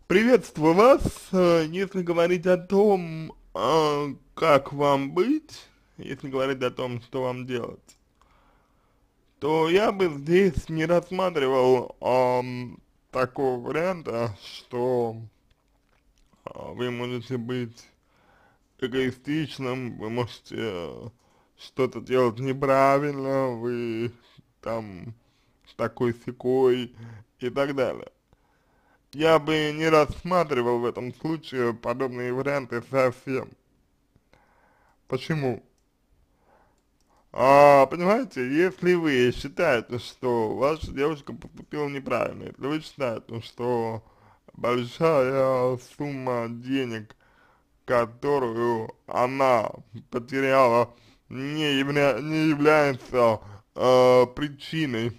Приветствую вас. Если говорить о том, как вам быть, если говорить о том, что вам делать, то я бы здесь не рассматривал такого варианта, что вы можете быть эгоистичным, вы можете что-то делать неправильно, вы там такой-сякой и так далее. Я бы не рассматривал в этом случае подобные варианты совсем. Почему? Понимаете, если вы считаете, что ваша девушка поступила неправильно, если вы считаете, что большая сумма денег, которую она потеряла, не является причиной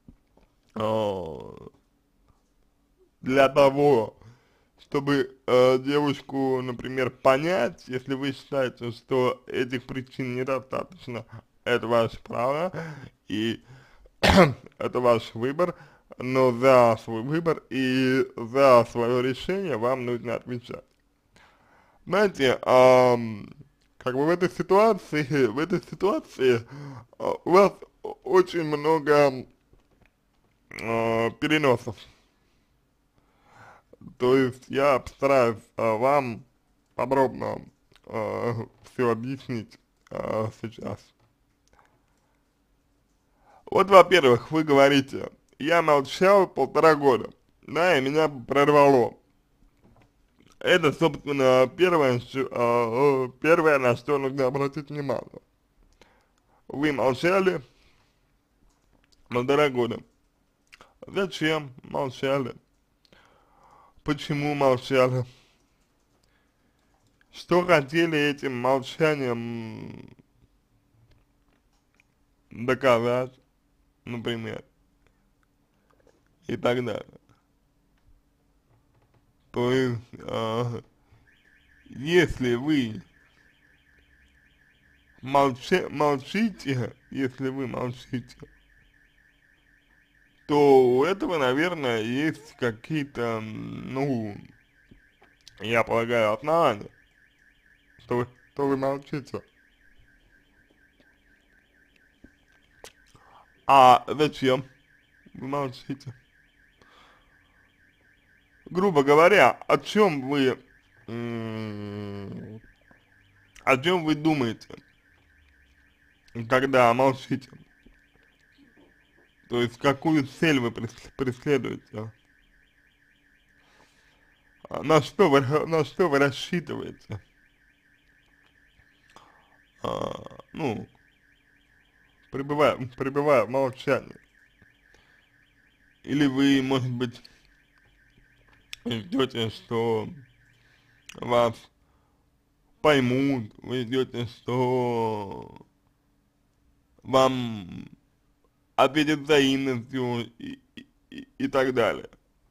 э, для того, чтобы девушку, например, понять, если вы считаете, что этих причин недостаточно, это ваше право, и это ваш выбор, но за свой выбор и за свое решение вам нужно отвечать. Знаете, как бы в этой ситуации у вас очень много переносов. То есть я постараюсь вам подробно все объяснить сейчас. Вот, во-первых, вы говорите, я молчал 1,5 года, да, и меня прорвало. Это, собственно, первое, на что нужно обратить внимание. Вы молчали 1,5 года. Зачем молчали? Почему молчали? Что хотели этим молчанием доказать, например, и так далее. То есть, если вы молчите, если вы молчите, то у этого, наверное, есть какие-то, ну, я полагаю, основания, что вы молчите. А зачем вы молчите? Грубо говоря, о чем вы думаете, когда молчите? То есть, какую цель вы преследуете? На что вы рассчитываете? Ну, пребывая в молчании. Или вы, может быть, ждете, что вас поймут, вы ждете, что вам ответят взаимностью и так далее.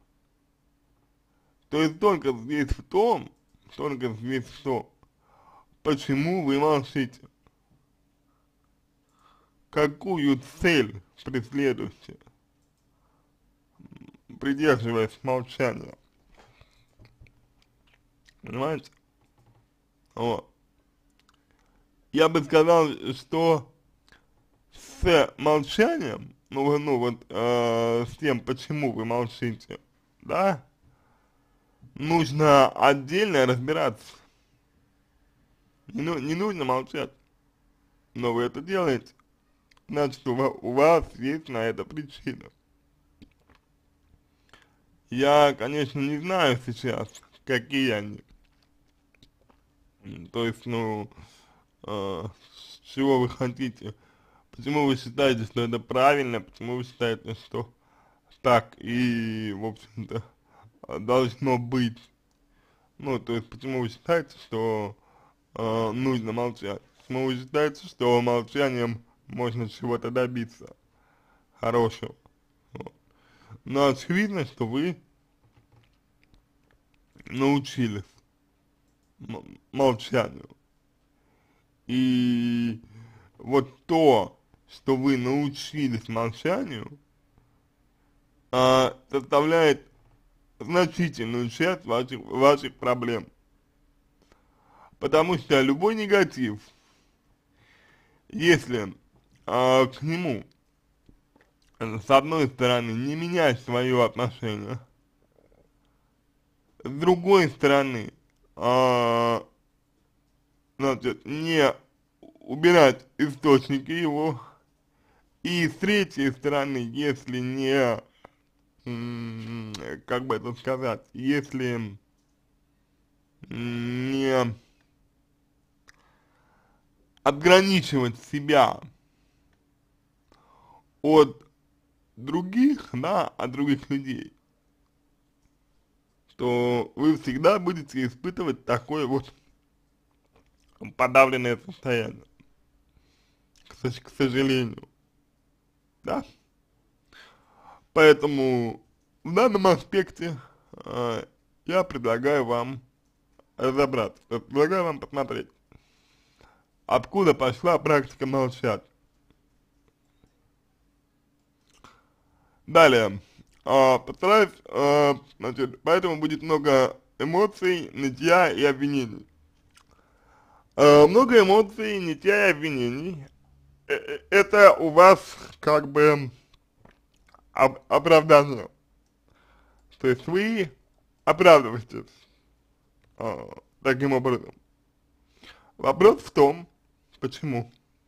То есть только здесь в том, почему вы молчите, какую цель преследуете, придерживаясь молчания, понимаете? Вот. Я бы сказал, что с молчанием, с тем, почему вы молчите, да, нужно отдельно разбираться. Не нужно молчать, но вы это делаете, значит, у вас есть на это причина. Я, конечно, не знаю сейчас, какие они, то есть, с чего вы хотите, почему вы считаете, что это правильно, почему вы считаете, что так и, в общем-то, должно быть. Ну, то есть, почему вы считаете, что нужно молчать? Почему вы считаете, что молчанием можно чего-то добиться хорошего? Вот. Но очевидно, что вы научились молчанию. И вот то, что вы научились молчанию, составляет значительную часть ваших проблем. Потому что любой негатив, если к нему с одной стороны не менять свое отношение, с другой стороны, значит, не убирать источники его, и с третьей стороны, если не, как бы это сказать, если не отграничивать себя от других, да, от других людей, то вы всегда будете испытывать такое вот подавленное состояние, к сожалению, да. Поэтому в данном аспекте я предлагаю вам разобраться, предлагаю вам посмотреть, откуда пошла практика молчать. Далее, постараюсь, значит, поэтому будет много эмоций, нытья и обвинений. Много эмоций, нытья и обвинений. Это у вас как бы оправдание. То есть вы оправдываетесь таким образом. Вопрос в том, почему.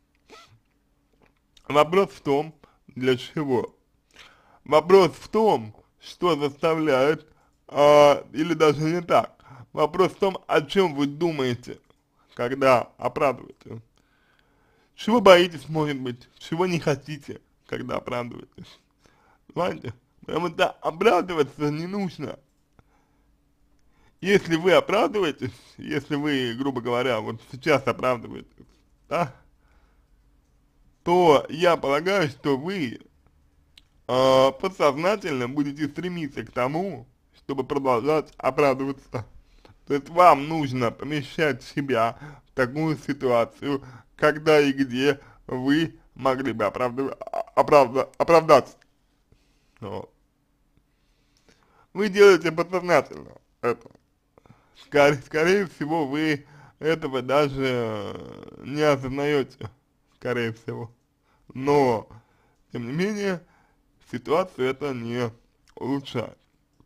Вопрос в том, для чего. Вопрос в том, что заставляет, или даже не так. Вопрос в том, о чем вы думаете, когда оправдываете. Чего боитесь, может быть, чего не хотите, когда оправдываетесь. Понимаете? Потому что оправдываться не нужно. Если вы оправдываетесь, если вы, грубо говоря, вот сейчас оправдываетесь, да, то я полагаю, что вы подсознательно будете стремиться к тому, чтобы продолжать оправдываться. То есть вам нужно помещать себя в такую ситуацию, когда и где вы могли бы оправдаться. Вот. Вы делаете подсознательно это. Скорее всего, вы этого даже не осознаете, скорее всего. Но, тем не менее, ситуацию это не улучшает.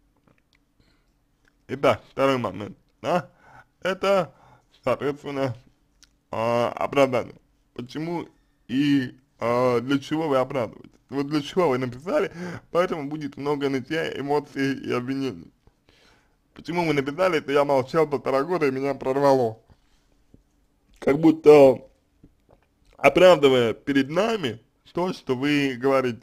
Итак, второй момент, да, это, соответственно, оправдание. Почему и для чего вы оправдываете? Вот для чего вы написали, поэтому будет много нытья, эмоций и обвинений. Почему вы написали, это я молчал 1,5 года и меня прорвало. Как будто оправдывая перед нами то, что вы говорите.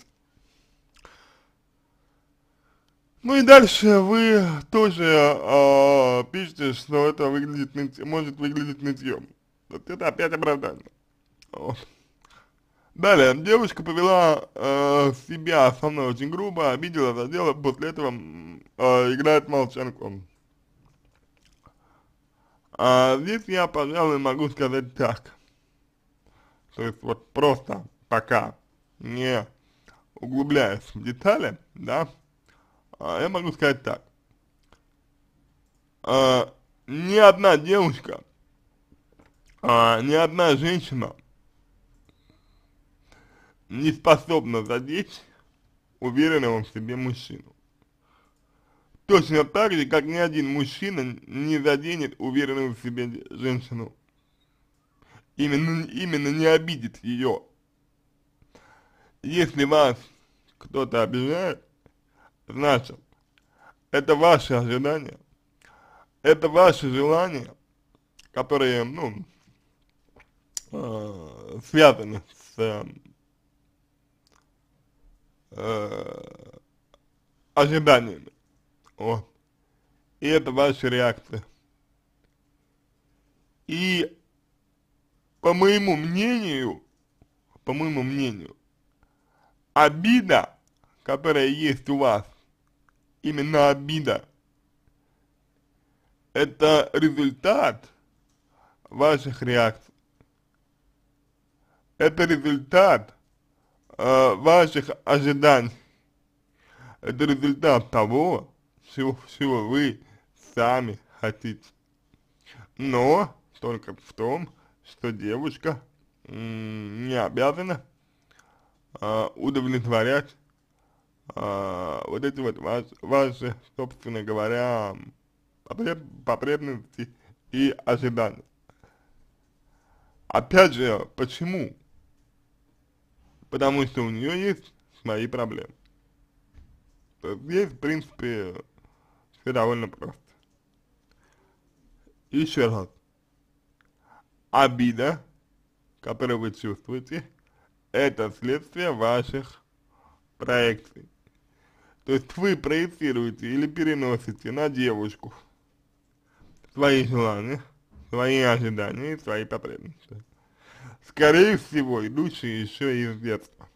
Ну и дальше вы тоже пишете, что это выглядит может выглядеть нытьем. Вот это опять оправдание. Вот. Далее, девушка повела себя со мной очень грубо, обидела, задела, после этого играет молчанку. Здесь я, пожалуй, могу сказать так. То есть вот просто пока не углубляясь в детали, да, я могу сказать так. Ни одна девушка, ни одна женщина не способна задеть уверенного в себе мужчину. Точно так же, как ни один мужчина не заденет уверенную в себе женщину. Именно не обидит ее. Если вас кто-то обижает, значит, это ваши ожидания, это ваши желания, которые, ну, связаны с ожиданиями. Вот. И это ваша реакция. И по моему мнению, обида, которая есть у вас, именно обида, это результат ваших реакций. Это результат ваших ожиданий. Это результат того, чего вы сами хотите. Но только в том, что девушка не обязана удовлетворять вот эти вот ваши, собственно говоря, потребности и ожидания. Опять же, почему? Потому что у нее есть свои проблемы. То есть здесь, в принципе, все довольно просто. Еще раз, обида, которую вы чувствуете, это следствие ваших проекций. То есть вы проецируете или переносите на девушку свои желания, свои ожидания и свои потребности. Скорее всего, идущие еще из детства.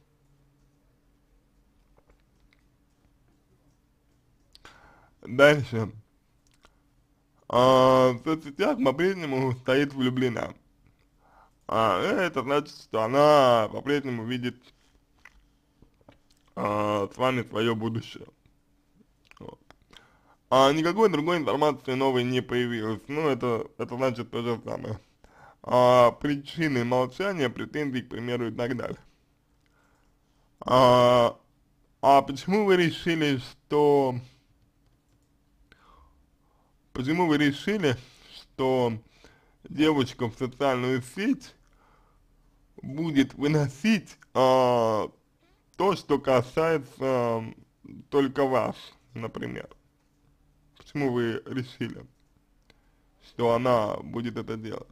Дальше. В соцсетях по-прежнему стоит влюблена. Это значит, что она по-прежнему видит с вами свое будущее. Вот. Никакой другой информации новой не появилось. Ну, это значит то же самое. Причины молчания, претензий, к примеру, и так далее. А, почему вы решили, что... Почему вы решили, что девочка в социальную сеть будет выносить то, что касается только вас, например? Почему вы решили, что она будет это делать?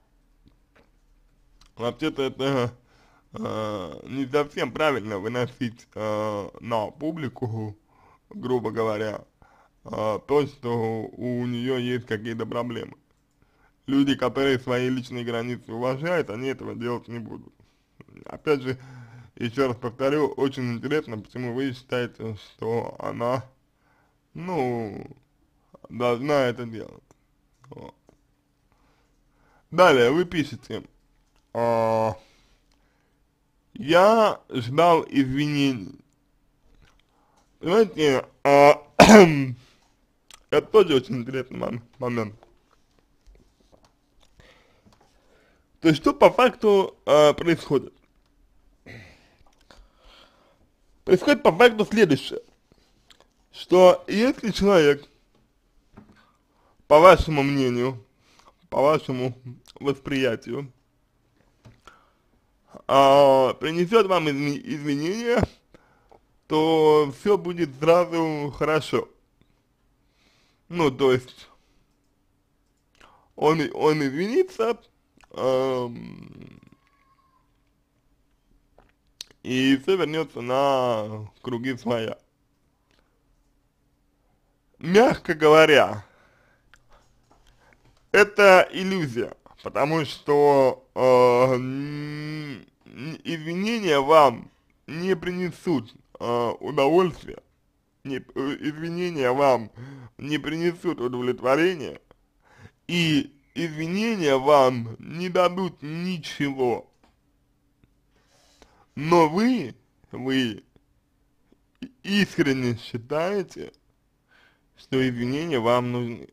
Вообще-то это не совсем правильно выносить на публику, грубо говоря, то, что у нее есть какие-то проблемы. Люди, которые свои личные границы уважают, они этого делать не будут. Опять же, еще раз повторю, очень интересно, почему вы считаете, что она, ну, должна это делать. Вот. Далее вы пишете, я ждал извинений. Знаете, это тоже очень интересный момент. То есть, что по факту происходит? Происходит по факту следующее, что если человек, по вашему мнению, по вашему восприятию, принесет вам извинения, то все будет сразу хорошо. Ну, то есть, он извинится, и все вернется на круги своя. Мягко говоря, это иллюзия, потому что извинения вам не принесут удовольствия, извинения вам не принесут удовлетворения, и извинения вам не дадут ничего. Но вы искренне считаете, что извинения вам нужны.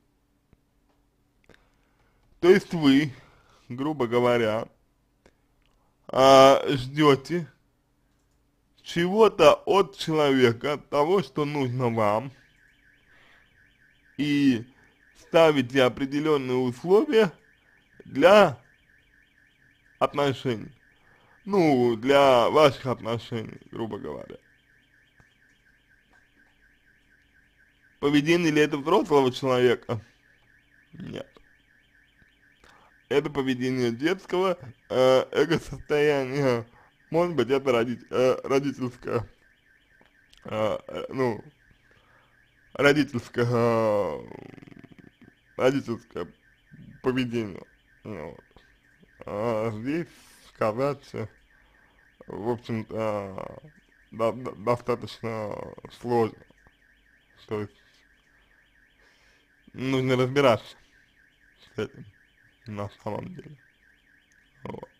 То есть вы, грубо говоря, ждете чего-то от человека, того, что нужно вам, и ставите определенные условия для отношений. Ну, для ваших отношений, грубо говоря. Поведение ли это взрослого человека? Нет. Это поведение детского эго-состояния. Может быть, это родительское, ну, родительское, родительское поведение. Вот. Здесь сказать, в общем-то, достаточно сложно. То есть нужно разбираться с этим на самом деле. Вот.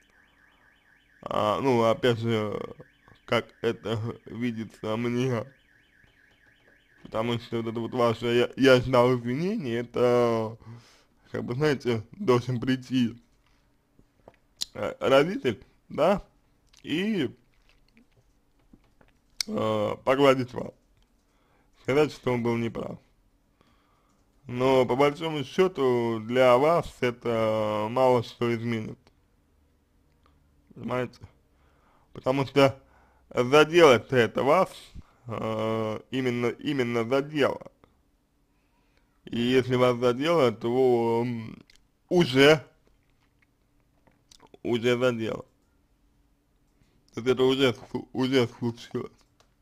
Ну, опять же, как это видится мне, потому что вот это вот ваше я ждал извинений, это, как бы, знаете, должен прийти родитель, да, и погладить вас, сказать, что он был неправ. Но по большому счету для вас это мало что изменит, понимаете? Потому что заделать-то это вас, именно задело. И если вас задело, то уже, уже задело. То есть это уже случилось.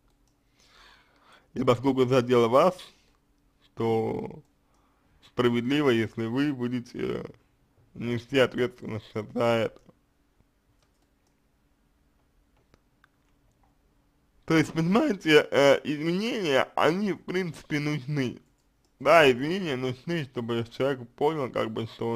И поскольку задело вас, то справедливо, если вы будете нести ответственность за это. То есть, понимаете, изменения, они в принципе нужны. Да, изменения нужны, чтобы человек понял, как бы, что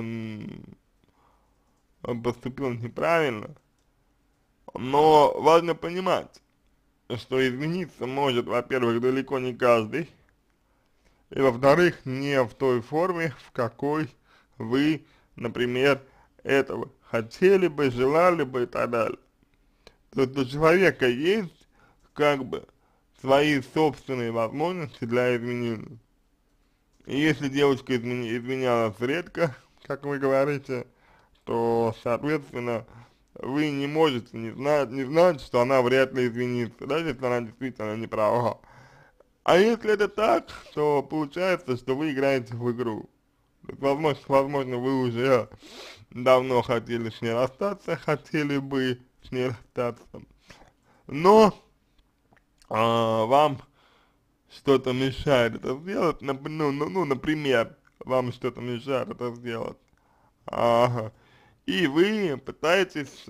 он поступил неправильно. Но важно понимать, что измениться может, во-первых, далеко не каждый, и во-вторых, не в той форме, в какой вы, например, этого хотели бы, желали бы и так далее. То есть у человека есть, как бы, свои собственные возможности для изменений. И если девушка изменялась редко, как вы говорите, то, соответственно, вы не можете не знать, что она вряд ли изменится, даже если она действительно не права. А если это так, то получается, что вы играете в игру. То есть, возможно, вы уже давно хотели с ней расстаться, хотели бы с ней расстаться, но вам что-то мешает это сделать, например, вам что-то мешает это сделать, ага, и вы пытаетесь,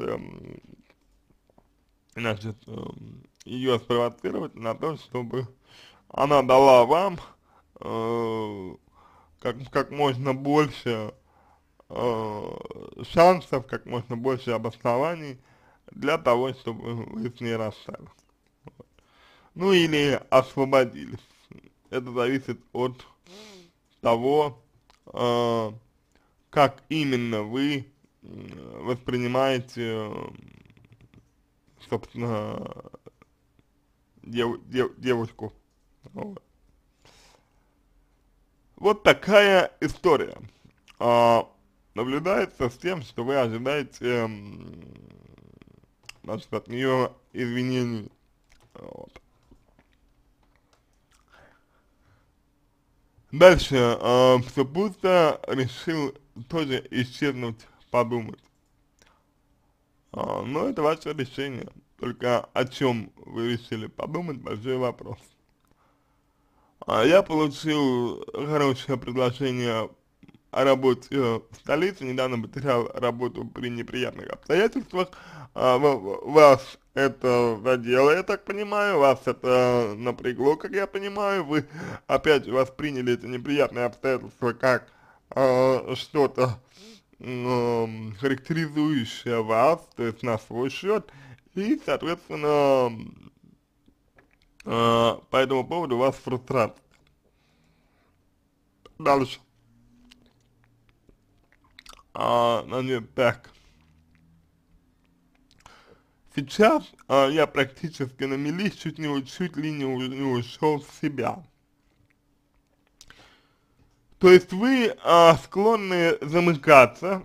значит, ее спровоцировать на то, чтобы она дала вам как можно больше шансов, как можно больше обоснований для того, чтобы вы с ней расстались. Ну или освободились. Это зависит от того, как именно вы воспринимаете, собственно, девушку. Вот. Вот такая история. Наблюдается с тем, что вы ожидаете, значит, от нее извинений. Вот. Дальше, все пусто, решил тоже исчезнуть, подумать. Но это ваше решение. Только о чем вы решили подумать, большой вопрос. Я получил хорошее предложение о работе в столице, недавно потерял работу при неприятных обстоятельствах. Вас это задело, я так понимаю, вас это напрягло, как я понимаю, вы опять восприняли эти неприятные обстоятельства как что-то характеризующее вас, то есть на свой счет, и, соответственно, по этому поводу у вас фрустрация. Дальше. Значит, так. Сейчас я практически на мели, чуть ли не ушел в себя. То есть вы склонны замыкаться,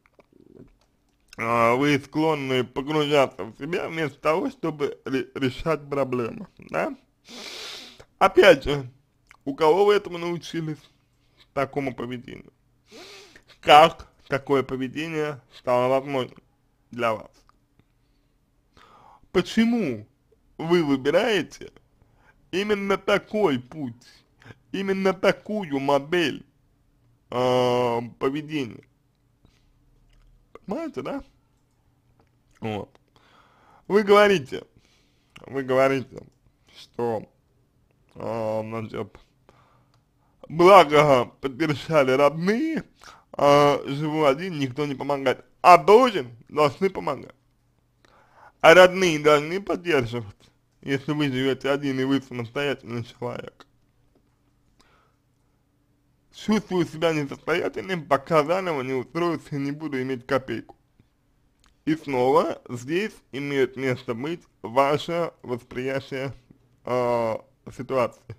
вы склонны погружаться в себя вместо того, чтобы решать проблемы, да? Опять же, у кого вы этому научились, такому поведению? Как такое поведение стало возможным для вас? Почему вы выбираете именно такой путь, именно такую модель поведения? Понимаете, да? Вот. Вы говорите, что, значит, благо поддержали родные, живу один, никто не помогает, а должны помогать. А родные должны поддерживать, если вы живете один и вы самостоятельный человек. чувствую себя несостоятельным, пока заново не устроюсь и не буду иметь копейку. И снова здесь имеет место быть ваше восприятие ситуации.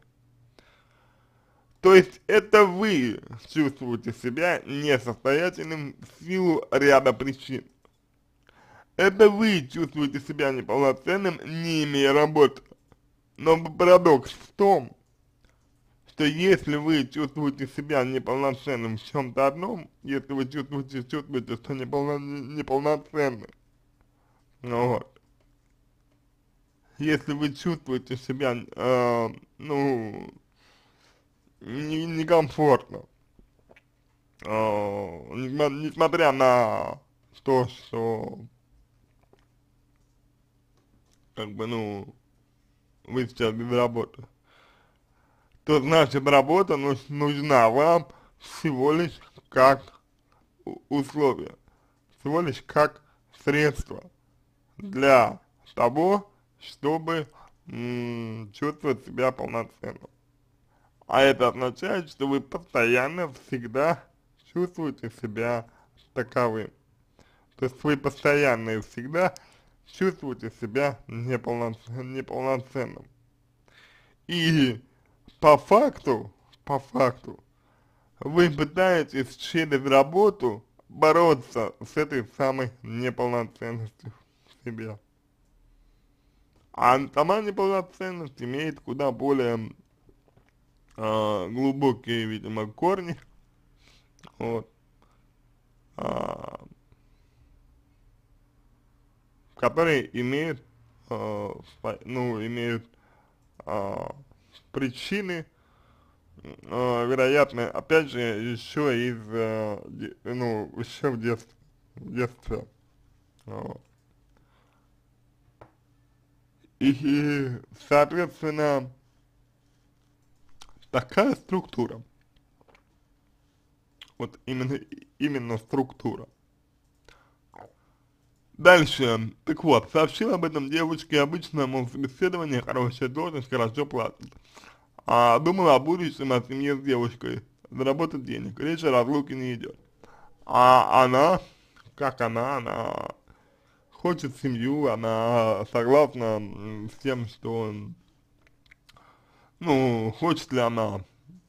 То есть это вы чувствуете себя несостоятельным в силу ряда причин. Это вы чувствуете себя неполноценным, не имея работы. Но парадокс в том, что если вы чувствуете себя неполноценным в чем-то одном, если вы чувствуете, что неполноценны, ну вот, если вы чувствуете себя, ну, некомфортно, несмотря на то, что, как бы, ну, вы сейчас без работы, то значит работа нужна вам всего лишь как условие, всего лишь как средство для того, чтобы чувствовать себя полноценным. А это означает, что вы постоянно, всегда чувствуете себя таковым. То есть вы постоянно и всегда чувствуете себя неполноценным. И по факту, вы пытаетесь через работу бороться с этой самой неполноценностью в себе. А сама неполноценность имеет куда более глубокие, видимо, корни, вот, а, которые имеют, ну, имеют а, причины, вероятно, опять же, еще из, ну, еще в детстве. Вот. И, соответственно, такая структура, вот именно структура. Дальше, так вот, сообщил об этом девушке, обычно, мол, собеседование, хорошая должность, хорошо платят. А думала о будущем, о семье с девушкой, заработать денег, речь о разлуке не идет. А она, как она хочет семью, она согласна с тем, что, ну, хочет ли она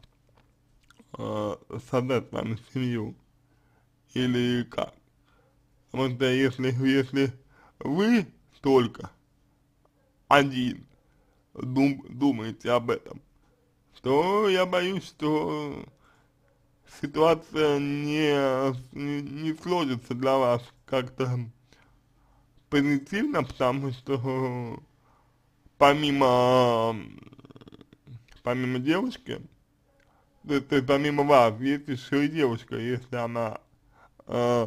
создать с вами семью, или как. Потому что если вы только один думаете об этом, то я боюсь, что ситуация не сложится для вас как-то позитивно, потому что помимо, помимо девушки, то есть помимо вас, есть еще и девушка, если она э,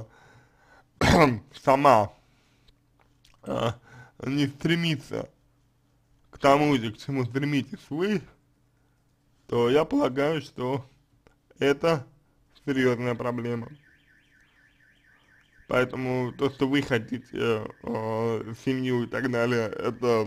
сама э, не стремится к тому же, к чему стремитесь вы, то я полагаю, что это серьезная проблема. Поэтому то, что вы хотите семью и так далее, это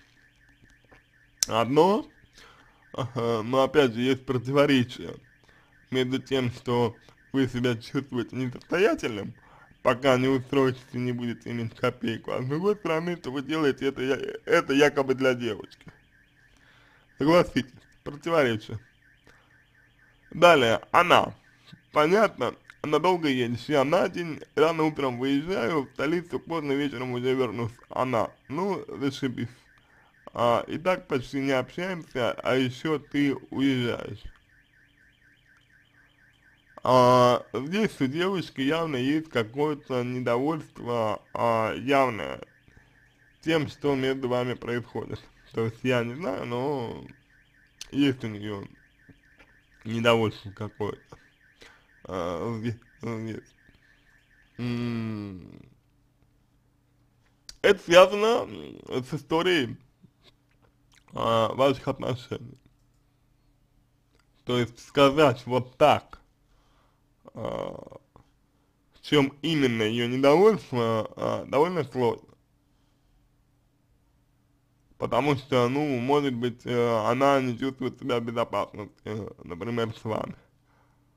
одно, но опять же есть противоречие между тем, что вы себя чувствуете несостоятельным, пока не устроитесь и не будете иметь копейку, а с другой стороны, что вы делаете это якобы для девочки. Согласитесь, противоречие. Далее, она. Понятно, надолго едешь, я на день, рано утром выезжаю, в столицу, поздно вечером уже вернусь. Она. Ну, зашибись. И так почти не общаемся, а еще ты уезжаешь. Здесь у девушки явно есть какое-то недовольство, явное тем, что между вами происходит. То есть я не знаю, но есть у нее недовольство какое-то. Есть. Это связано с историей ваших отношений. То есть сказать вот так, в чем именно ее недовольство, довольно сложно. Потому что, ну, может быть, она не чувствует себя в безопасности, например, с вами.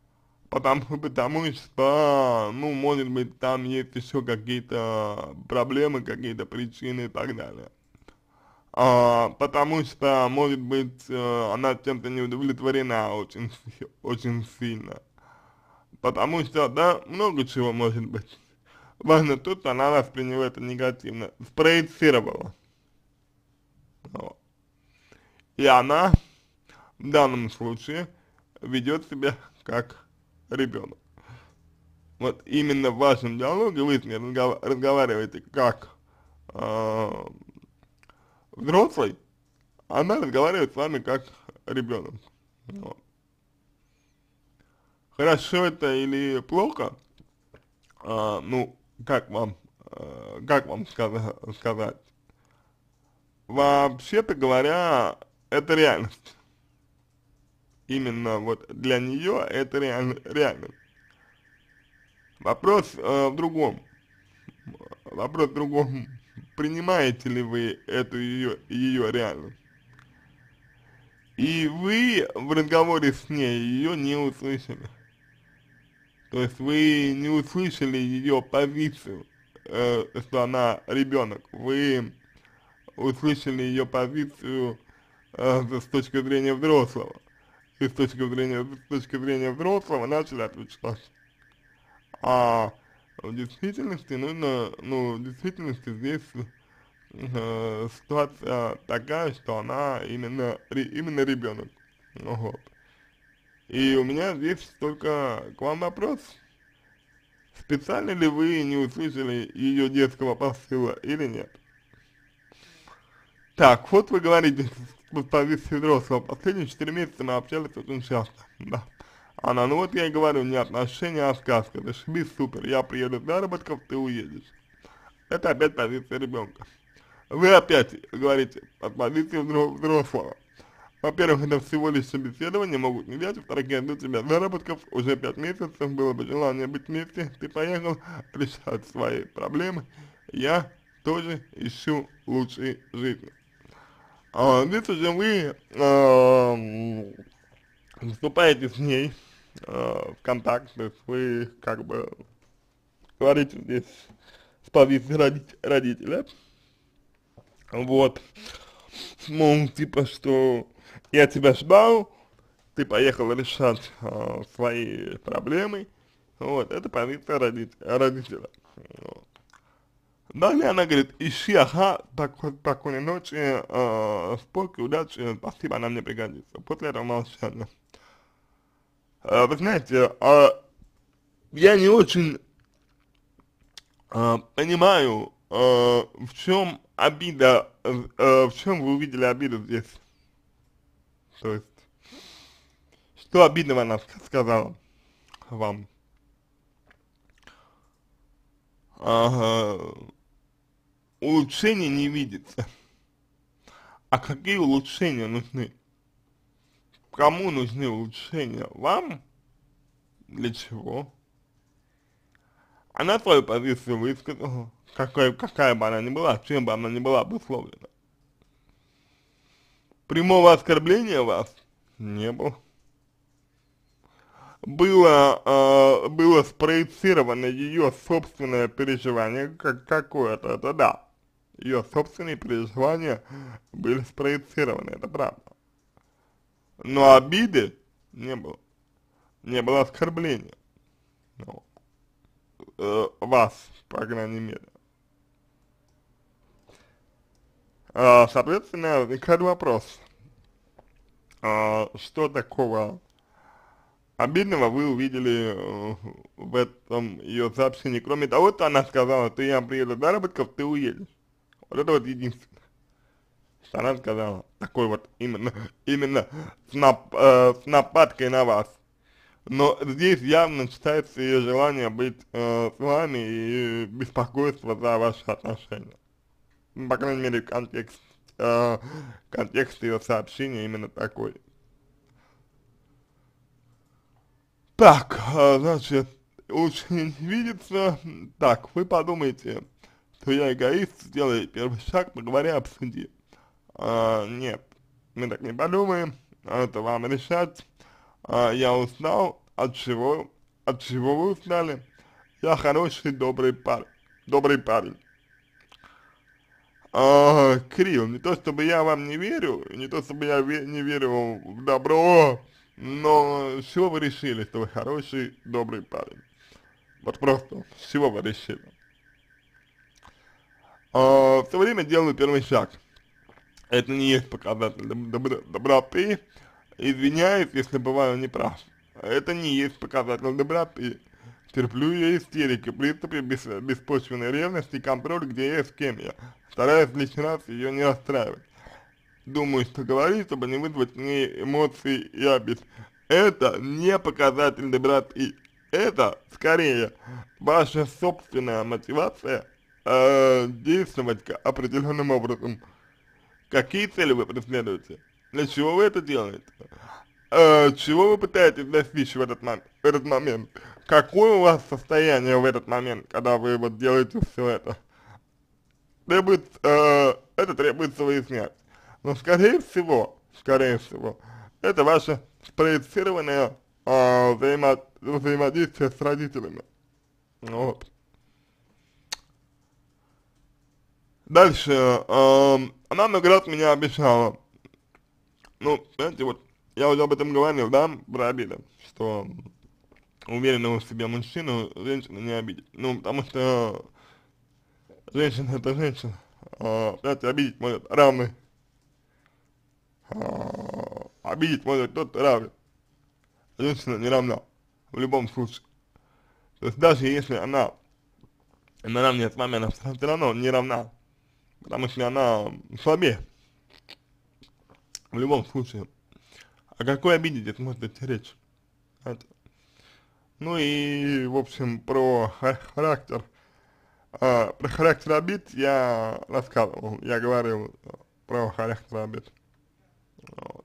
потому что, ну, может быть, там есть еще какие-то проблемы, какие-то причины и так далее. Потому что, может быть, она чем-то не удовлетворена очень сильно. Потому что, да, много чего может быть. Важно тут, она восприняла это негативно, спроецировала. Вот. И она в данном случае ведет себя как ребенок. Вот именно в вашем диалоге вы с ней разговариваете как э, взрослый, она разговаривает с вами как ребенок. Вот. Хорошо это или плохо, ну, как вам сказать? Вообще-то говоря, это реальность. Именно вот для нее это реальность. Вопрос в другом. Вопрос в другом. Принимаете ли вы эту ее реальность? И вы в разговоре с ней ее не услышали. То есть вы не услышали ее позицию, что она ребенок. Вы услышали ее позицию с точки зрения взрослого. И с точки зрения взрослого начали отвечать. А в действительности нужно, ну, в действительности здесь ситуация такая, что она именно ребенок. Ну, вот. И у меня здесь только к вам вопрос. Специально ли вы не услышали ее детского посыла или нет? Так, вот вы говорите с позиции взрослого. Последние 4 месяца мы общались очень часто. Да. Она, ну вот я и говорю, не отношения, а сказка. Зашибись, супер. Я приеду с заработков, ты уедешь. Это опять позиция ребенка. Вы опять говорите от позиции взрослого. Во-первых, это всего лишь собеседование, могут не взять. Во-вторых, я жду тебя заработков, уже 5 месяцев, было бы желание быть вместе, ты поехал решать свои проблемы. Я тоже ищу лучшей жизни. Здесь уже вы вступаете с ней в контакт, то есть вы как бы говорите здесь с позиции родителя. Вот. Мол, типа, что я тебя ждал, ты поехал решать свои проблемы. Вот, это позиция родителя. Вот. Далее она говорит, ищи, ага, спокойной ночи, спокойной удачи, спасибо, она мне пригодится. После этого молчания. Вы знаете, я не очень понимаю, в чем обида, в чем вы увидели обиду здесь. То есть, что обидного она сказала вам? Ага, улучшений не видится. А какие улучшения нужны? Кому нужны улучшения? Вам? Для чего? Она свою позицию высказала, какая бы она ни была, чем бы она ни была обусловлена. Прямого оскорбления вас не было. Было спроецировано ее собственное переживание какое-то, это да. Ее собственные переживания были спроецированы, это правда. Но обиды не было. Не было оскорбления. Ну, вас, по крайней мере. Соответственно, возникает вопрос, что такого обидного вы увидели в этом ее сообщении, кроме того, что она сказала, ты я приеду с заработков, ты уедешь. Вот это вот единственное, что она сказала, такой вот именно с нападкой на вас. Но здесь явно читается ее желание быть с вами и беспокойство за ваши отношения. По крайней мере, контекст ее сообщения именно такой. Так, значит, лучше не видеться. Так, вы подумайте, что я эгоист, сделай первый шаг, поговори, обсуди. Нет, мы так не подумаем, это вам решать. Я устал, от чего? от чего вы устали. Я хороший, добрый парень. Добрый парень. Кирилл, не то чтобы я вам не верю, не то чтобы я не верю в добро, но с чего вы решили, что вы хороший, добрый парень? Вот просто, с чего вы решили? Все время делаю первый шаг. Это не есть показатель доброты. Извиняюсь, если бываю неправ. Это не есть показатель доброты. Терплю я истерики, приступы беспочвенной ревности, контроль, где я, с кем я. Стараюсь лишний раз ее не расстраивать. Думаю, что говорить, чтобы не вызвать в ней эмоции и обид. Это не показатель доброты. Это, скорее, ваша собственная мотивация действовать определенным образом. Какие цели вы преследуете? Для чего вы это делаете? Чего вы пытаетесь достичь в этот момент? Какое у вас состояние в этот момент, когда вы вот делаете все это? Это требуется выяснять. Но скорее всего, это ваше спроецированное взаимодействие с родителями. Вот. Дальше, она много раз меня обещала. Ну, знаете, вот, я уже об этом говорил, да, про обиды, что уверенного в себе мужчину женщина не обидит. Ну, потому что женщина это женщина. Знаете, обидеть может равный. Обидеть может тот, кто равен. Женщина не равна. В любом случае. То есть даже если она наравне с вами, она все равно не равна. Потому что она слабее. В любом случае. О какой обиде здесь может идти речь? Знаете? Ну и, в общем, про характер. Про характер обид я рассказывал, я говорил про характер обид. Вот.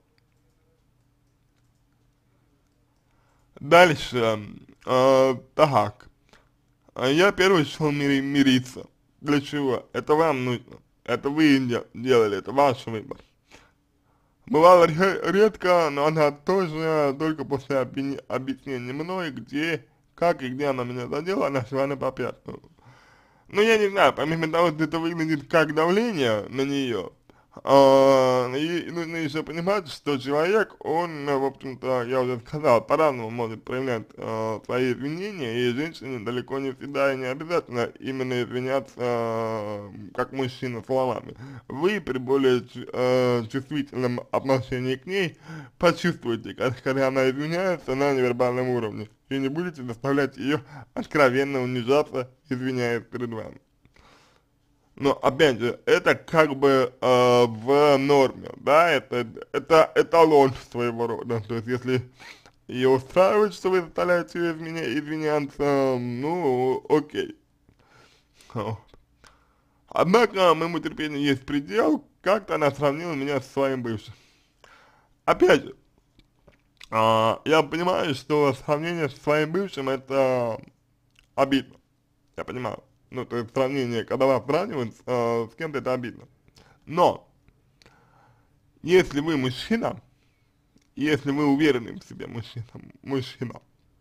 Дальше, так, я первый шел мириться. Для чего? Это вам нужно, это вы делали, это ваш выбор. Бывало редко, но она тоже только после объяснения мной, где, как и где она меня задела, она шла на попятную. Ну, я не знаю, помимо того, что это выглядит как давление на нее, и нужно еще понимать, что человек, он, в общем-то, я уже сказал, по-разному может проявлять свои извинения, и женщине далеко не всегда и не обязательно именно извиняться как мужчина словами. Вы при более чувствительном отношении к ней почувствуете, когда она извиняется на невербальном уровне, и не будете заставлять ее откровенно унижаться, извиняясь перед вами. Но опять же, это как бы в норме, да, это эталон своего рода. То есть если ее устраивает, что вы заставляете ее извиняться, ну, окей. Вот. Однако моему терпению есть предел, как-то она сравнила меня со своим бывшим. Опять же, я понимаю, что сравнение со своим бывшим это обидно, я понимаю. Ну, то есть сравнение, когда вас сравнивают с кем-то, это обидно. Но, если вы мужчина, если вы уверены в себе мужчина,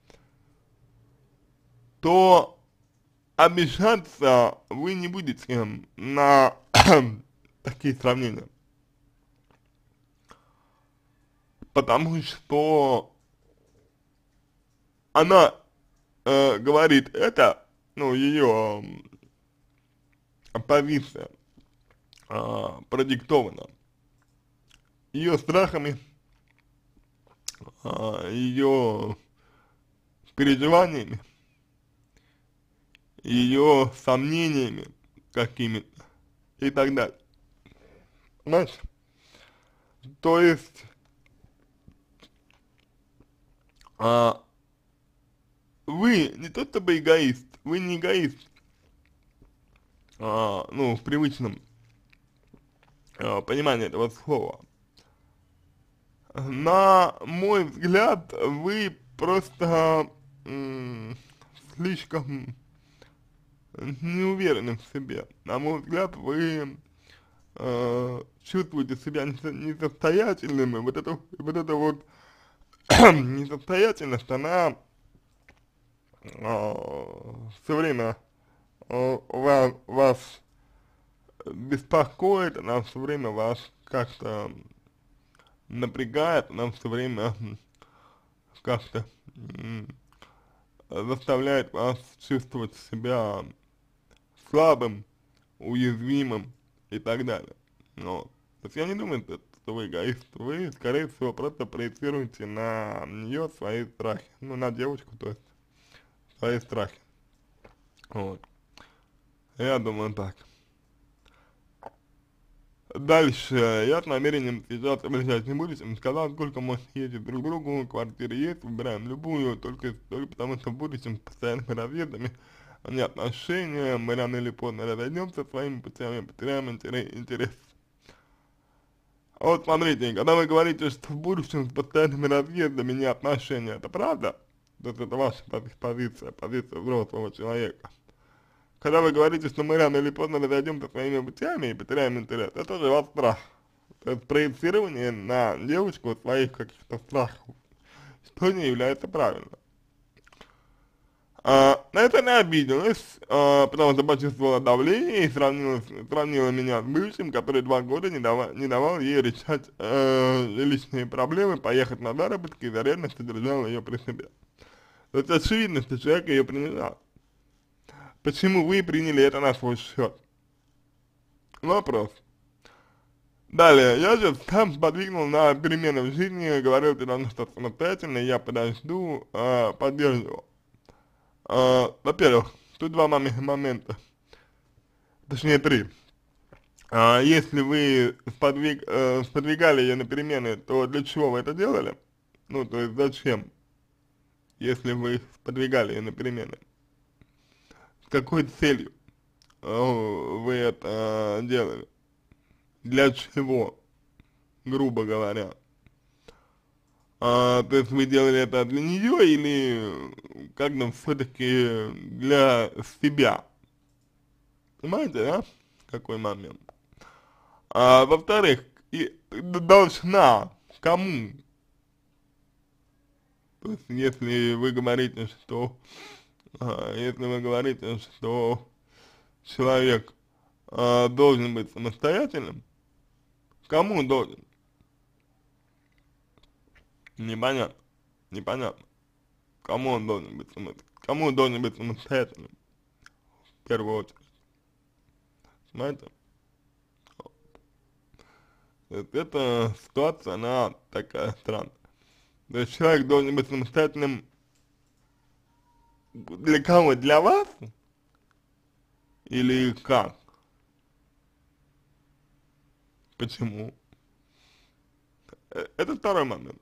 то обижаться вы не будете на такие сравнения. Потому что она говорит это, ну, ее позиция продиктована ее страхами, ее переживаниями, ее сомнениями какими-то и так далее. Понимаешь? То есть вы не то чтобы эгоист, вы не эгоист, ну, в привычном понимании этого слова. На мой взгляд, вы просто слишком не уверены в себе. На мой взгляд, вы чувствуете себя несостоятельным, и вот это вот несостоятельность, она все время вас беспокоит, она все время вас как-то напрягает, она все время как-то заставляет вас чувствовать себя слабым, уязвимым и так далее. Но, то есть я не думаю, что вы эгоист, вы, скорее всего, просто проецируете на нее свои страхи, ну, на девочку, то есть, свои страхи. Вот. Я думаю так. Дальше, я с намерением сейчас в ближайшем будущем сказал, сколько можно ездить друг к другу, квартиры есть, выбираем любую, только потому что в будущем с постоянными разъездами, а не отношения, мы рано или поздно разойдемся своими путями, потеряем интерес. А вот смотрите, когда вы говорите, что в будущем с постоянными разъездами не отношения, это правда? То есть это ваша позиция взрослого человека. Когда вы говорите, что мы рано или поздно разойдемся своими путями и потеряем интерес, это же ваш страх. То есть проецирование на девочку своих каких-то страхов, что не является правильным. На это она обиделась, потому что почувствовала давление и сравнила меня с бывшим, который 2 года не давал ей решать личные проблемы, поехать на заработки и зарядно содержал ее при себе. То есть очевидно, что человек ее принял. Почему вы приняли это на свой счет? Вопрос. Далее, я же сам сподвигнул на перемены в жизни, говорил, ты должен что-то самостоятельно, я подожду, поддерживал. Во-первых, тут два момента, точнее 3. Если вы сподвигали ее на перемены, то для чего вы это делали? Ну, то есть зачем, если вы сподвигали ее на перемены? С какой целью вы это делали? Для чего, грубо говоря? То есть вы делали это для нее или как-то все-таки для себя? Понимаете, да? Какой момент? Во-вторых, должна кому? То есть если вы говорите, что человек должен быть самостоятельным, кому он должен? Непонятно. Непонятно. Кому он должен быть самостоятельным? В первую очередь. Понимаете? Эта ситуация, она такая странная. То есть человек должен быть самостоятельным для кого? Для вас? Или как? Почему? Это второй момент.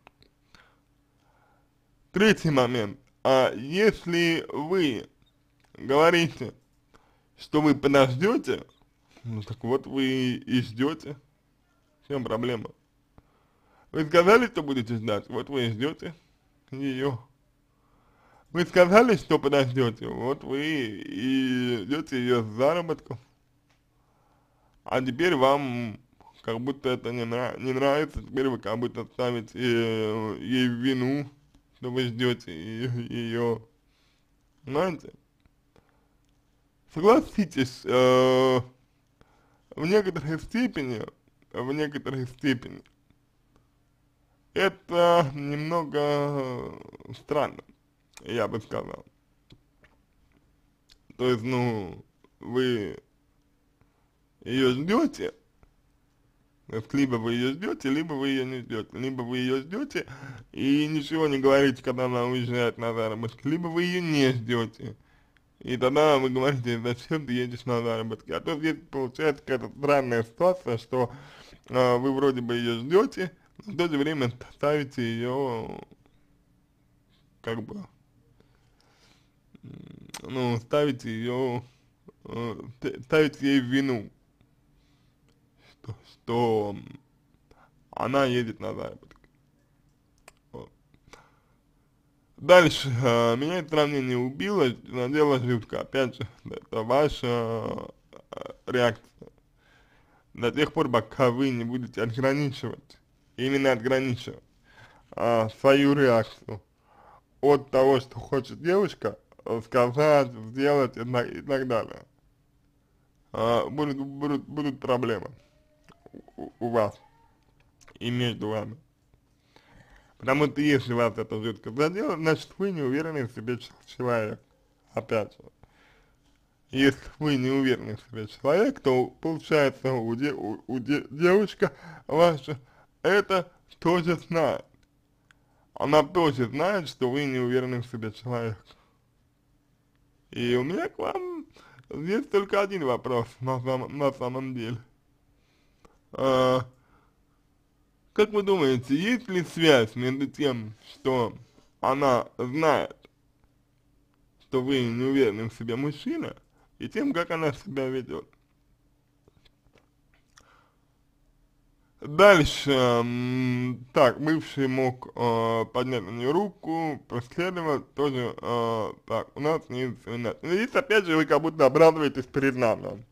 Третий момент. Если вы говорите, что вы подождете, ну так вот вы и ждете. В чем проблема? Вы сказали, что будете ждать, вот вы и ждете ее. Вы сказали, что подождете, вот вы и ждете ее заработков. А теперь вам как будто это не нравится, теперь вы как будто ставите ей в вину, что вы ждете ее. Понимаете? Согласитесь, в некоторой степени, это немного странно, я бы сказал. То есть, ну, вы ее ждете, то есть, либо вы ее ждете, либо вы ее не ждете, либо вы ее ждете и ничего не говорите, когда она уезжает на заработки, либо вы ее не ждете. И тогда вы говорите, зачем ты едешь на заработки. А то здесь получается какая-то странная ситуация, что вы вроде бы ее ждете, но в то же время ставите ее, как бы, ну, ставите ей в вину, что она едет на заработки. Вот. Дальше, меня это сравнение убило, надело жутко. Опять же, это ваша реакция. До тех пор, пока вы не будете ограничивать, именно ограничивать свою реакцию от того, что хочет девушка, сказать, сделать и так далее. Будут проблемы у вас и между вами. Потому что если вас это жутко задело, значит вы не уверенный в себе человек. Опять же. Если вы не уверенный в себе человек, то получается девушка ваша это тоже знает. Она тоже знает, что вы не уверенный в себе человек. И у меня к вам здесь только один вопрос на самом деле. А, как вы думаете, есть ли связь между тем, что она знает, что вы не уверены в себе мужчина, и тем, как она себя ведет? Дальше, так, бывший мог поднять на нее руку, проследовать, тоже, так, у нас не инсценация. Здесь, опять же, вы как будто оправдываетесь перед нами.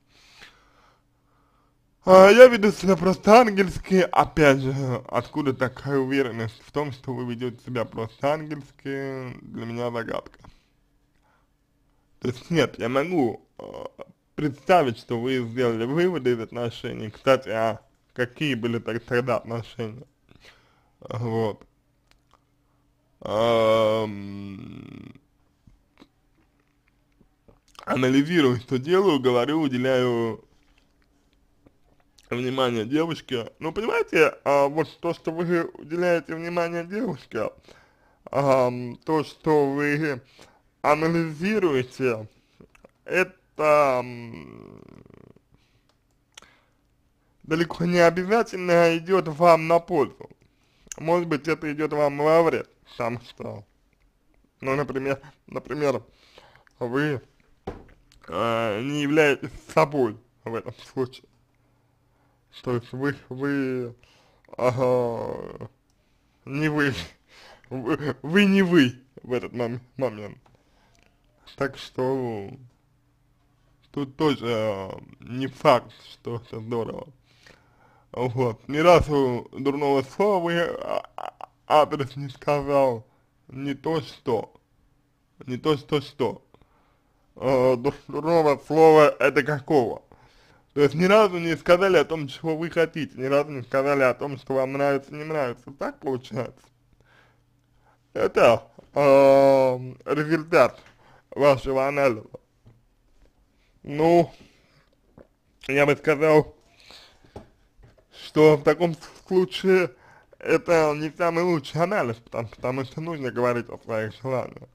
Я веду себя просто ангельски, опять же, откуда такая уверенность в том, что вы ведете себя просто ангельски, для меня загадка. То есть нет, я могу представить, что вы сделали выводы из отношений. Кстати, какие были тогда отношения? Вот. Анализирую, что делаю, говорю, уделяю внимание девушке. Ну, понимаете, вот то, что вы уделяете внимание девушке, то, что вы анализируете, это далеко не обязательно идет вам на пользу. Может быть, это идет вам во вред, потому что, ну, например, вы не являетесь собой в этом случае. То есть не вы, вы не вы в этот момент. Так что тут тоже не факт, что это здорово. Вот. Ни разу дурного слова вы адрес не сказал, не то что, не то что. Дурного слова это какого? То есть ни разу не сказали о том, чего вы хотите, ни разу не сказали о том, что вам нравится, не нравится. Так получается. Это результат вашего анализа. Ну, я бы сказал, что в таком случае это не самый лучший анализ, потому что нужно говорить о своих желаниях.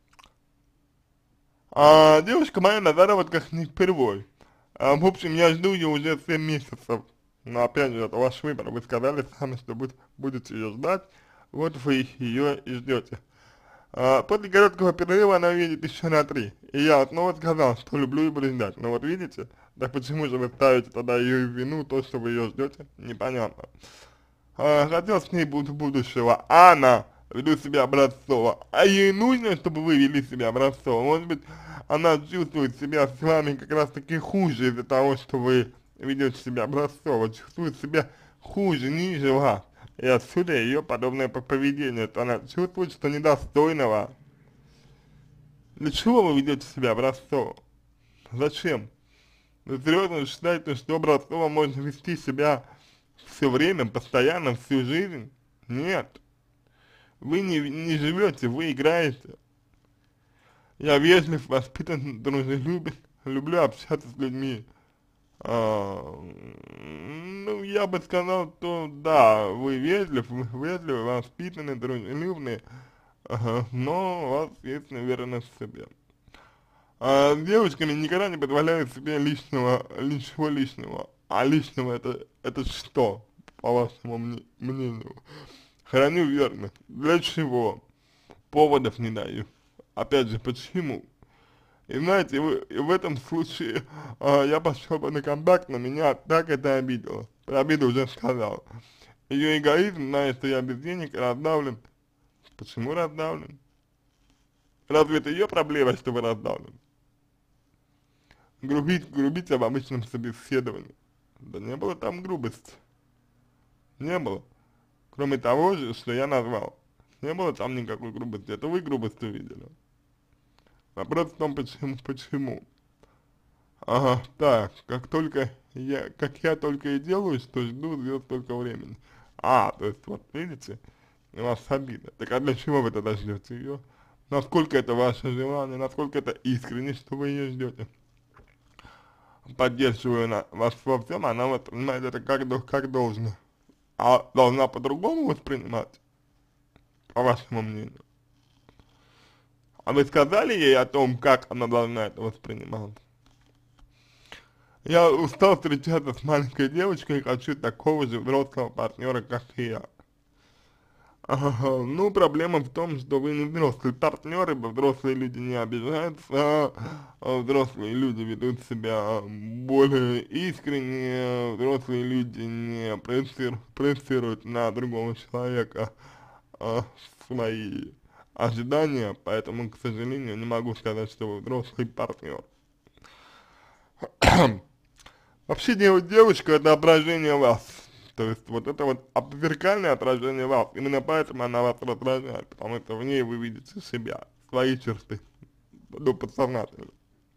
Девушка моя на заработках не впервой. В общем, я жду ее уже 7 месяцев. Но опять же, это ваш выбор. Вы сказали сами, что будете ее ждать. Вот вы ее и ждете. После короткого перерыва она видит еще на 3. И я снова сказал, что люблю и буду ждать. Но вот видите, так почему же вы ставите тогда ее в вину, то, что вы ее ждете? Непонятно. Хотел с ней будущего. Она ведет себя образцово. А ей нужно, чтобы вы вели себя образцово. Может быть, она чувствует себя с вами как раз таки хуже из-за того, что вы ведете себя образцово. Чувствует себя хуже, ниже вас. И отсюда ее подобное поведение. То она чувствует, что недостойна вас. Для чего вы ведете себя образцово? Зачем? Вы серьезно считаете, что образцово можно вести себя все время, постоянно, всю жизнь? Нет. Вы не живете, вы играете. Я вежлив, воспитан, дружелюбен, люблю общаться с людьми. Ну, я бы сказал, что да, вы вежливы, воспитаны, дружелюбны, но у вас есть неуверенность в себе. С девушками никогда не позволяют себе ничего лишнего. А лишнего это что, по вашему мнению? Храню верность. Для чего? Поводов не даю. Опять же, почему? И знаете, в этом случае я пошел бы на контакт, но меня так это обидело. Про обиду уже сказал. Ее эгоизм, знает, что я без денег, раздавлен. Почему раздавлен? Разве это ее проблема, что вы раздавлен? Грубить об обычном собеседовании. Да не было там грубости. Не было. Кроме того же, что я назвал. Не было там никакой грубости. Это вы грубость увидели. Вопрос в том, почему. Ага, так, как я только и делаю, что жду звезд только времени. То есть вот видите, у вас обида. Так а для чего вы тогда ждете ее? Насколько это ваше желание, насколько это искренне, что вы ее ждете? Поддерживаю вас во всем, она воспринимает это как должно. А должна по-другому воспринимать, по вашему мнению. А вы сказали ей о том, как она должна это воспринимать? Я устал встречаться с маленькой девочкой и хочу такого же взрослого партнера, как и я. Ага, ну, проблема в том, что вы не взрослый партнер, ибо взрослые люди не обижаются, взрослые люди ведут себя более искренне, взрослые люди не проецируют на другого человека свои ожидания, поэтому, к сожалению, не могу сказать, что вы взрослый партнер. Вообще девочка это отражение вас. То есть вот это вот зеркальное отражение вас. Именно поэтому она вас раздражает, потому что в ней вы видите себя, свои черты, ну, подсознательно.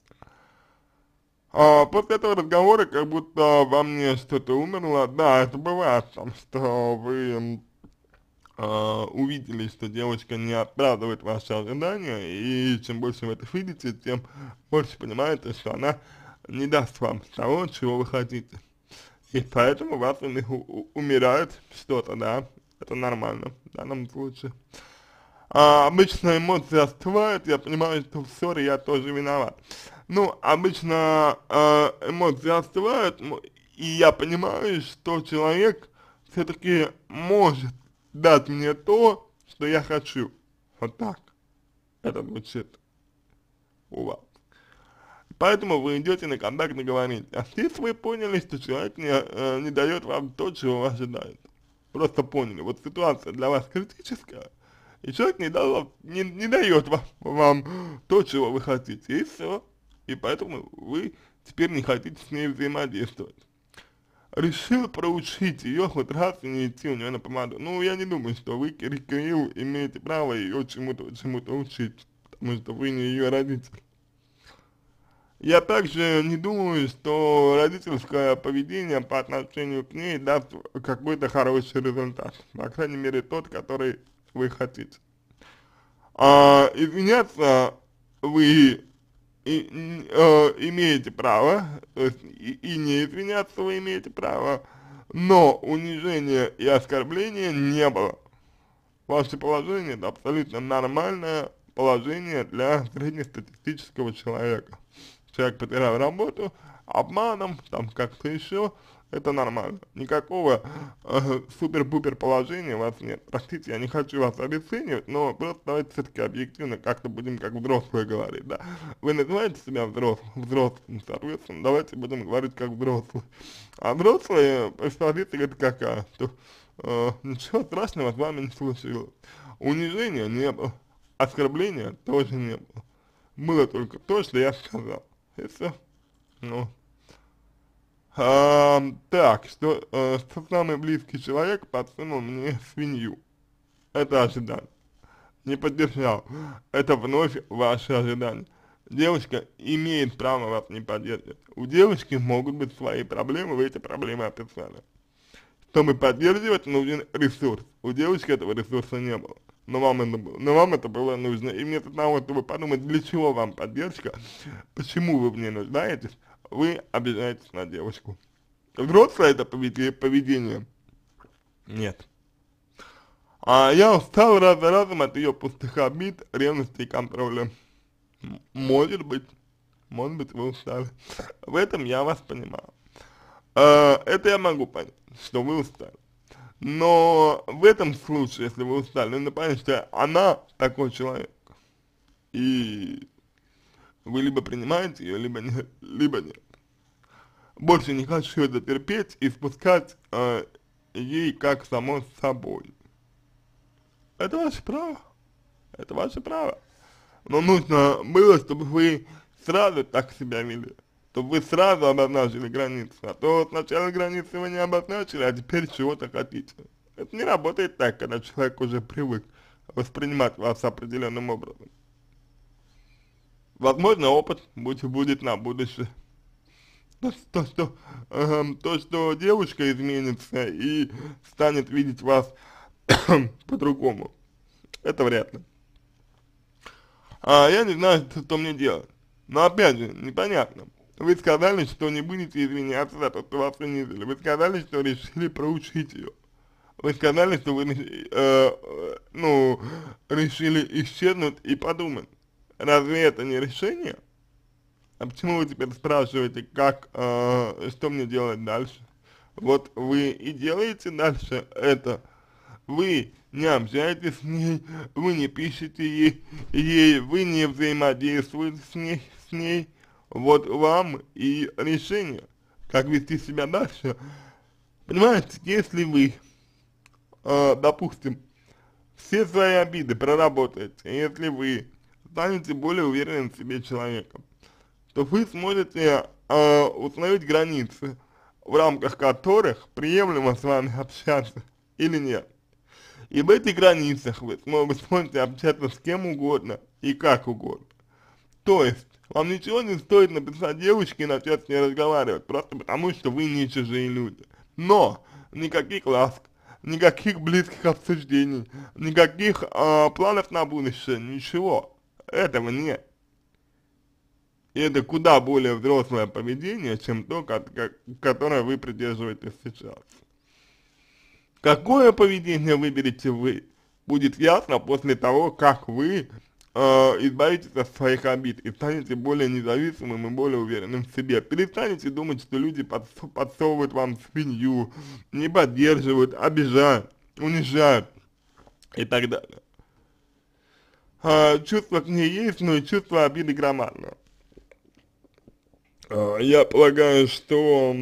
После этого разговора как будто во мне что-то умерло. Да, это бывает, потому что вы увидели, что девочка не оправдывает ваши ожидания, и чем больше вы это видите, тем больше понимаете, что она не даст вам того, чего вы хотите. И поэтому у вас умирает что-то, да, это нормально в данном случае. Обычно эмоции остывают, я понимаю, что в ссоре я тоже виноват. Ну, обычно эмоции остывают, и я понимаю, что человек все-таки может дать мне то, что я хочу. Вот так это звучит у вас. Поэтому вы идете на контакт и говорите, а здесь вы поняли, что человек не дает вам то, чего вы ожидаете. Просто поняли, вот ситуация для вас критическая, и человек не дает вам то, чего вы хотите, и все. И поэтому вы теперь не хотите с ней взаимодействовать. Решил проучить ее хоть раз и не идти у нее на помаду. Ну, я не думаю, что вы, Кирилл, имеете право ее чему-то учить, потому что вы не ее родитель. Я также не думаю, что родительское поведение по отношению к ней даст какой-то хороший результат. По крайней мере, тот, который вы хотите. Извиняться вы имеете право, то есть и не извиняться вы имеете право, но унижения и оскорбления не было. Ваше положение — это абсолютно нормальное положение для среднестатистического человека. Человек потерял работу, обманом, там как-то еще, это нормально. Никакого супер-пупер положения у вас нет. Простите, я не хочу вас обесценивать, но просто давайте все-таки объективно как-то будем как взрослые говорить, да. Вы называете себя взрослым, соответственно, давайте будем говорить как взрослые. А взрослые, позиция это какая? То, ничего страшного с вами не случилось. Унижения не было, оскорбления тоже не было. Было только то, что я сказал. И все. Ну. Так, что самый близкий человек подсунул мне свинью. Это ожидание. Не поддержал. Это вновь ваши ожидания. Девочка имеет право вас не поддерживать. У девочки могут быть свои проблемы, вы эти проблемы описали. Чтобы поддерживать, нужен ресурс. У девочки этого ресурса не было. Но вам это было нужно. И вместо того, чтобы подумать, для чего вам поддержка, почему вы в ней нуждаетесь, вы обижаетесь на девочку. Взрослое это поведение? Нет. Я устал раз за разом от ее пустых обид, ревности и контроля. Может быть, вы устали. В этом я вас понимаю. Это я могу понять, что вы устали. Но в этом случае, если вы устали, нужно понять, что она такой человек. И вы либо принимаете ее, либо нет. Больше не хочу это терпеть и спускать ей как само собой. Это ваше право. Это ваше право. Но нужно было, чтобы вы сразу так себя вели. Чтобы вы сразу обозначили границы. А то сначала границы вы не обозначили, а теперь чего-то хотите. Это не работает так, когда человек уже привык воспринимать вас определенным образом. возможно, опыт будет на будущее. То, что девушка изменится и станет видеть вас по-другому, это вряд ли. Я не знаю, что мне делать. Но опять же, непонятно. Вы сказали, что не будете извиняться за то, что вас унизили. Вы сказали, что решили проучить ее. Вы сказали, что вы, ну, решили исчезнуть и подумать. Разве это не решение? А почему вы теперь спрашиваете, как, что мне делать дальше? Вот вы и делаете дальше это. Вы не общаетесь с ней, вы не пишете ей, вы не взаимодействуете с ней. Вот вам и решение, как вести себя дальше. Понимаете, если вы, допустим, все свои обиды проработаете, если вы станете более уверенным в себе человеком, то вы сможете установить границы, в рамках которых приемлемо с вами общаться или нет. И в этих границах вы сможете общаться с кем угодно и как угодно. То есть, вам ничего не стоит написать девушке и начать с ней разговаривать, просто потому что вы не чужие люди. Но никаких ласк, никаких близких обсуждений, никаких планов на будущее, ничего. Этого нет. И это куда более взрослое поведение, чем то, которое вы придерживаетесь сейчас. Какое поведение выберете вы, будет ясно после того, как вы избавитесь от своих обид и станете более независимым и более уверенным в себе. Перестанете думать, что люди подсовывают вам свинью, не поддерживают, обижают, унижают и так далее. Чувство к ней есть, но и чувство обиды громадно. Я полагаю, что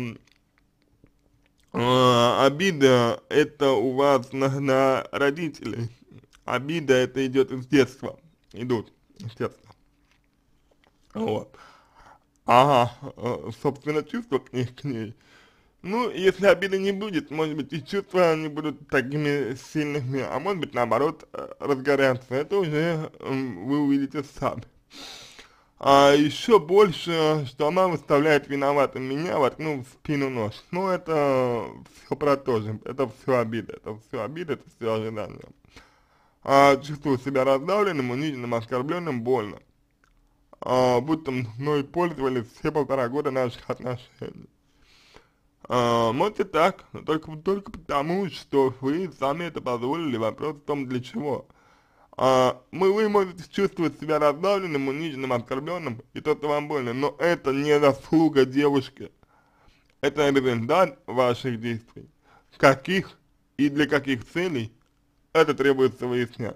обида это у вас на родителей. Обида это идет из детства. Идут, естественно. Вот. Ага, собственно, чувства к ней. Ну, если обиды не будет, может быть, и чувства не будут такими сильными, а может быть, наоборот, разгорятся. Это уже вы увидите сами. А еще больше, что она выставляет виноватым меня, воткнув в спину нож. Ну, это все про то же, это все обида, это все ожидание. Чувствую себя раздавленным, униженным, оскорбленным, больно. Будто мной пользовались все 1,5 года наших отношений. Может и так, но только потому, что вы сами это позволили, вопрос в том, для чего. Вы можете чувствовать себя раздавленным, униженным, оскорбленным, и то, что вам больно, но это не заслуга девушки. Это результат ваших действий. Каких и для каких целей, это требуется выяснять.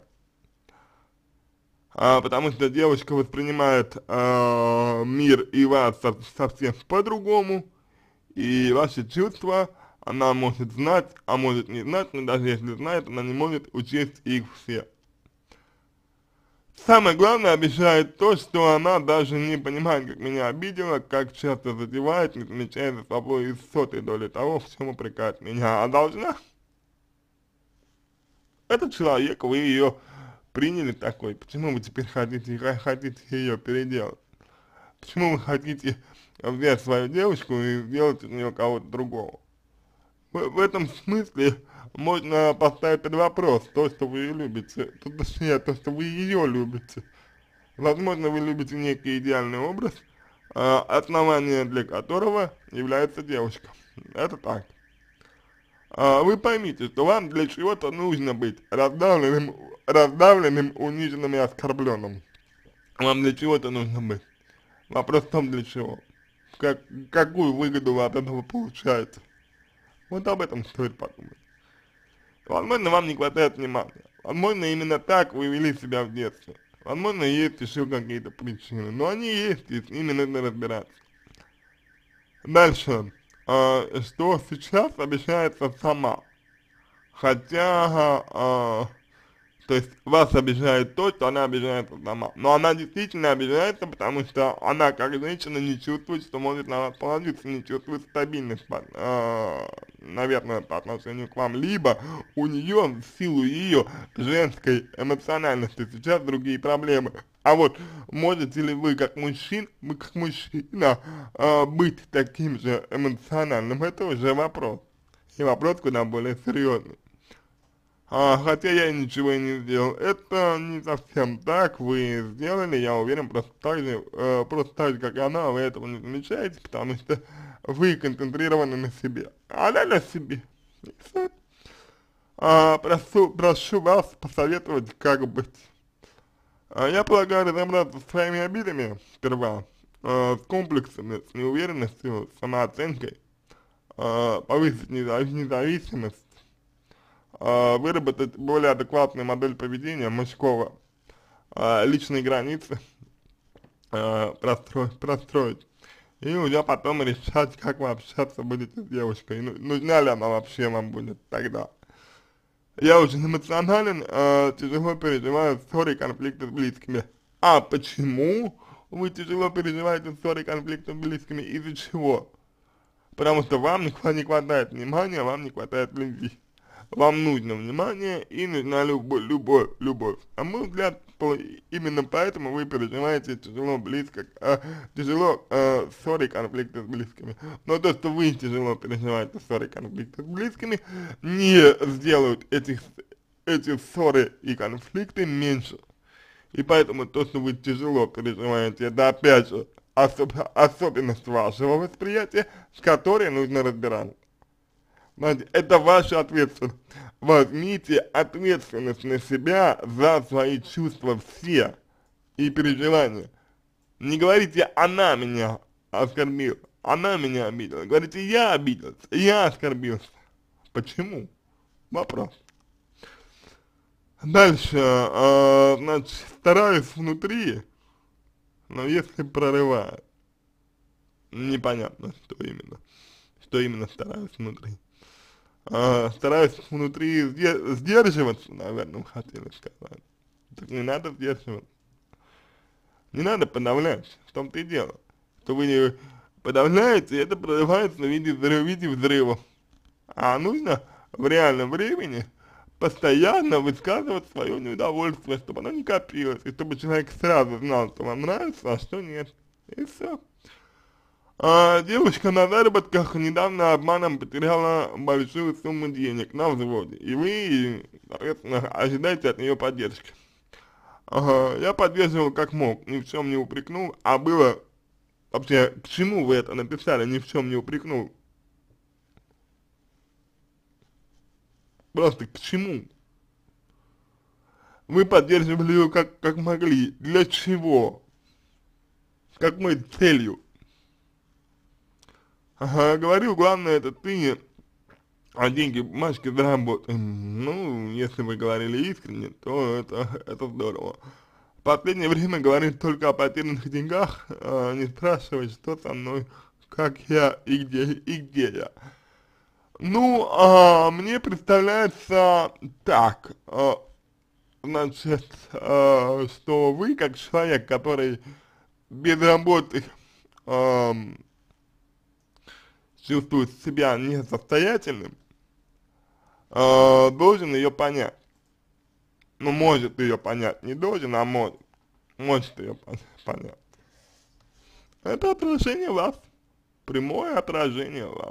Потому что девушка воспринимает мир и вас совсем по-другому, и ваши чувства она может знать, а может не знать, но даже если знает, она не может учесть их все. Самое главное, обижает то, что она даже не понимает, как меня обидела, как часто задевает, не замечает за собой и 100-й доли того, в чем упрекает меня. А должна? Этот человек, вы ее приняли такой, почему вы теперь хотите ее переделать? Почему вы хотите взять свою девушку и сделать из нее кого-то другого? В этом смысле можно поставить под вопрос то, что вы ее любите, точнее, то, что вы ее любите. Возможно, вы любите некий идеальный образ, основание для которого является девушка. Это так. Вы поймите, что вам для чего-то нужно быть раздавленным, униженным и оскорбленным. Вам для чего-то нужно быть. Вопрос в том, для чего. Какую выгоду вы от этого получаете. Вот об этом стоит подумать. Возможно, вам не хватает внимания. Возможно, именно так вы вели себя в детстве. Возможно, есть еще какие-то причины. Но они есть, и с ними нужно разбираться. Дальше. Что сейчас обещается сама. Хотя, то есть вас обижает то, что она обижается сама. Но она действительно обижается, потому что она, как женщина, не чувствует, что может на вас положиться, не чувствует стабильность, наверное, по отношению к вам. Либо у нее, в силу ее женской эмоциональности, сейчас другие проблемы. А вот можете ли вы как мужчина быть таким же эмоциональным, это уже вопрос. И вопрос куда более серьезный. Хотя я ничего и не сделал. Это не совсем так, вы сделали, я уверен, просто так же, как и она, вы этого не замечаете, потому что вы концентрированы на себе. Она на себе. И всё. Прошу вас посоветовать, как быть. Я полагаю, разобраться со своими обидами сперва, с комплексами, с неуверенностью, с самооценкой, повысить независимость, выработать более адекватную модель поведения мужского, личные границы простроить. И уже потом решать, как вы общаться будете с девушкой, нужна ли она вообще вам будет тогда. Я очень эмоционален, тяжело переживаю ссоры и конфликты с близкими. А почему вы тяжело переживаете ссоры и конфликты с близкими? Из-за чего? Потому что вам не хватает внимания, вам не хватает любви. Вам нужно внимание и нужна любовь. На мой взгляд, именно поэтому вы переживаете тяжело ссоры и конфликты с близкими. Но то, что вы тяжело переживаете ссоры и конфликты с близкими, не сделают эти ссоры и конфликты меньше. И поэтому то, что вы тяжело переживаете, это опять же особенность вашего восприятия, с которой нужно разбираться. Знаете, это ваша ответственность. Возьмите ответственность на себя за свои чувства все и переживания. Не говорите, она меня оскорбила, она меня обидела. Говорите, я обиделся, я оскорбился. Почему? Вопрос. Дальше, значит, стараюсь внутри, но если прорывает, непонятно, что именно стараюсь внутри. Стараюсь внутри сдерживаться, наверное, хотели сказать. Так не надо сдерживаться. Не надо подавлять, в том-то и дело. Что вы не подавляете, это прорывается в виде взрывов. А нужно в реальном времени постоянно высказывать свое неудовольствие, чтобы оно не копилось, и чтобы человек сразу знал, что вам нравится, а что нет. И все. Девушка на заработках недавно обманом потеряла большую сумму денег на взводе, и вы, соответственно, ожидаете от нее поддержки. Я поддерживал как мог, ни в чем не упрекнул, а было вообще, к чему вы это написали, ни в чем не упрекнул? Просто к чему? Вы поддерживали ее как могли, для чего? С какой целью? Говорил, главное, это ты, а деньги бумажки заработаем. Ну, если вы говорили искренне, то это здорово. В последнее время говорит только о потерянных деньгах, не спрашивает, что со мной, как я и где я. Ну, мне представляется так, значит, что вы, как человек, который без работы, чувствует себя несостоятельным, должен ее понять. Ну, может ее понять, не должен, а может ее понять. Это отражение вас, прямое отражение вас.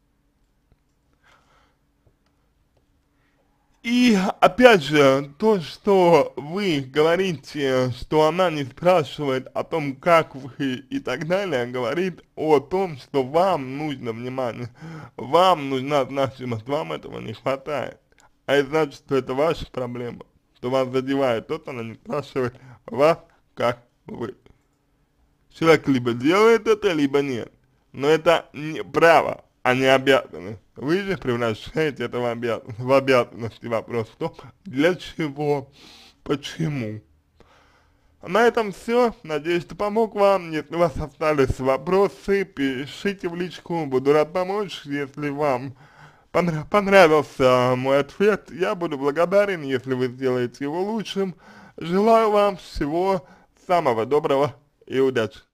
И опять же, то, что вы говорите, что она не спрашивает о том, как вы и так далее, говорит о том, что вам нужно внимание, вам нужна значимость, вам этого не хватает. А это значит, что это ваша проблема, что вас задевает то, что она не спрашивает вас, как вы. Человек либо делает это, либо нет. Но это не право, а не обязанность. Вы же превращаете это в обязанность. И вопрос в том, для чего, почему. На этом все. Надеюсь, что помог вам. Если у вас остались вопросы, пишите в личку. Буду рад помочь. Если вам понравился мой ответ, я буду благодарен, если вы сделаете его лучшим. Желаю вам всего самого доброго и удачи.